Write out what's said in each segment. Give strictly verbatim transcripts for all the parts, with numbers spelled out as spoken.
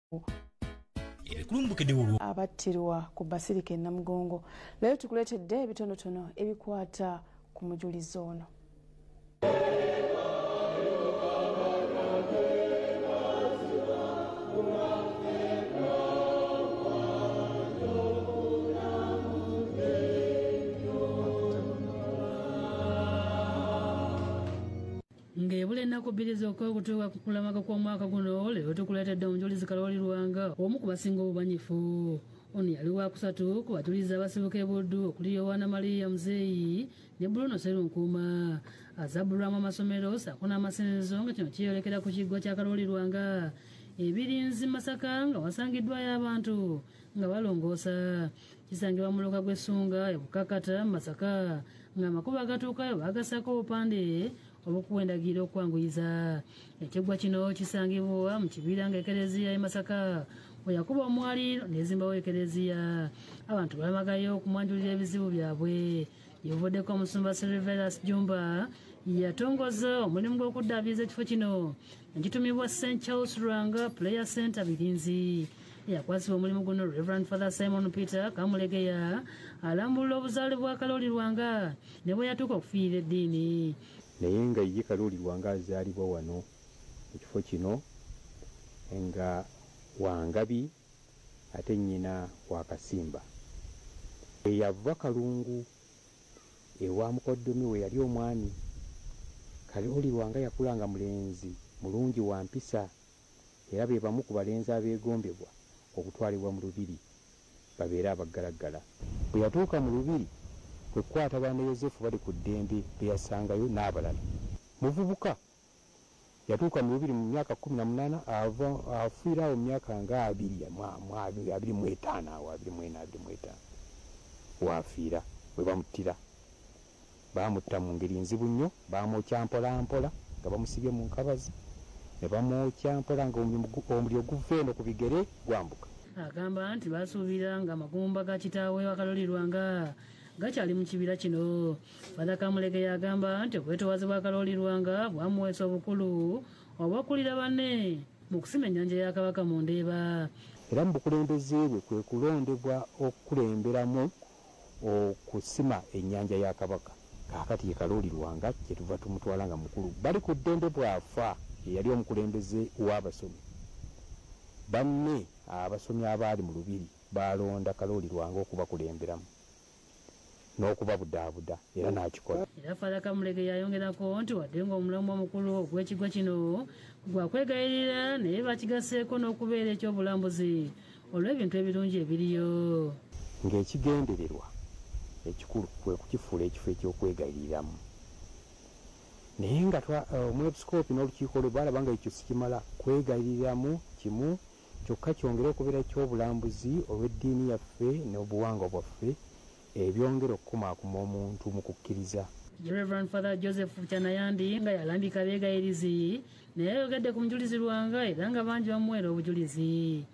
abattirwa ku basirika e Namugongo. Leero tukuleetedde ebitonotono ebikwata ku mujulizi ono. Ng'ebula ennaku bbiri zokka okutuuka ku Okulamaga kw'omwaka guno, leero tukuleetedde omujulizi Kalooli Lwanga, omu ku basinga obumanyifu. Ono yali wa kusatu ku bajulizi abasibuka e Buddu okuli Yowaana Maria Muzeeyi ne Bruno Sserunkuuma. Azabbulwamu amasomero ssaako n'amasinzizo nga kino kyeyolekera ku kiggwa kya Kalooli Lwanga. Ebirinzi Masaka nga wasangiddwayo abantu nga balongoosa. Kisangibwa mu luka gw'Essunga e Bukakata Masaka nga amakubo agatuukayo baagasako obupande obukuwendagiro okwanguyiza. Ekiggwa kino kisangibwa mu kibira nga ekereziya e Masaka we yakuba omwaliiro n'ezimbawo ekereziya. Abantu balamagayo okumwanjulira ebizibu byabwe. Yevuddeko omusumba Silverus Jumba yatongoza omulimu gw'okuddaabiriza ekifo kino ekitumibwa Saint Charles Lwanga Prayer Center Birinzi. Yakwasibwa omulimu guno Reverend Father Simon Peter Kamulegeya alambulula obuzaale bwa Kalooli Lwanga ne bwe yatuuka okufiirira eddiini. Naye nga ye Kalooli Lwanga azaalibwa wano mu kifo kino nga Wangabi ate nnyina wa Kasimba. Eyava Kalungu ewa mukoddomi we yali omwami. Kalooli Lwanga yakulanga mulenzi mulungi wa mpisa era be bamu ku balenzi abeegombebwa okutwalibwa mu lubiri babeera abaggalaggala. Bwe yatuuka mu lubiri kwe kukwata baana Yozefu bali ku ddembe be yasangayo n'abalala. Muvubuka yatuuka mu lubiri mu myaka kumi na munaana afiirawo mu myaka nga abiri abiri mu etaano awo abiri mu ena abiri mu etaano waafiira bwe bamuttira. Baamutta mu ngeri nzibu nnyo, baamwokya mpola mpola nga bamusibye mu nkabazi ne bamwokya mpola nga omuliro guva eno ku bigere gwambuka. Agamba nti baasuubira nga amagumba ga kitaawe wa Kalooli Lwanga gakyali mu kibira kino. Father Kamulegeya agamba nti obwetoowaze bwa Kalooli Lwanga bwamuweesa obukulu obw'okkulira banne mu kusima ennyanja ya Kabaka mu Ndeeba. Era mu bukulembeze bwe kwe kulondebwa okukulemberamu okusima ennyanja ya Kabaka. Kaakati ye Kalooli Lwanga kye tuva tumutwala nga mukulu. Bali ku ddembe bwafa yali omukulembeze w'abasomi. Banne abasomi abaali mu lubiri balonda Kalooli Lwanga okubakulemberamu n'okubabudaabuda era n'akikola. Era Father Kamulegeya yayongerako nti wadde ng'omulamu omukulu ogw'ekiggwa kino gwakwegayirira naye bakigaseeko n'okubeera ekyobulambuzi olw'ebintu ebirungi ebiriyo. Ng'ekigendererwa ekikulu kwe kukifuula ekifo eky'okwegayiriramu. Naye nga omwepisikoopi n'olukiiko lwe balaba nga ekyo sikimala kwegayiriramu kimu kyokka kyongera okubeera ekyobulambuzi olw'eddiini yaffe n'obuwangwa bwaffe ebyongera okukumaakuma omuntu mu kukkiriza. Reverend Father Joseph Kyanayandi nga yalambika beegayirizi naye yayogedde ku mujulizi Lwanga era nga bangi bamuweera obujulizi.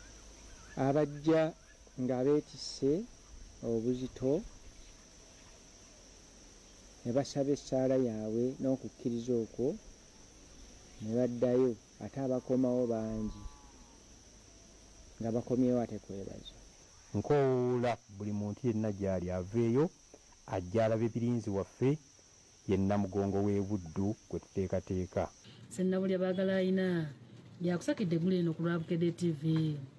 Abajja nga beetisse obuzito ne basaba essaala yaabwe n'okukkiriza okwo ne baddayo ate abakomawo bangi nga bakomyewo ate kwebaza. Nkoola buli muntu yenna gy'ali aveeyo ajja alaba ebirinzi waffe ye Namugongo w'e Buddu gwe tuteekateeka. Sennabulya baagala ayina yakusakidde eggulu eno ku lwa Bukedde T V.